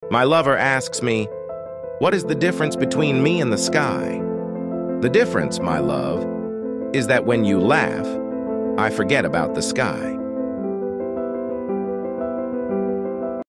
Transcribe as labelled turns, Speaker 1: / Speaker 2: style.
Speaker 1: My lover asks me, "What is the difference between me and the sky?" The difference, my love, is that when you laugh, I forget about the sky.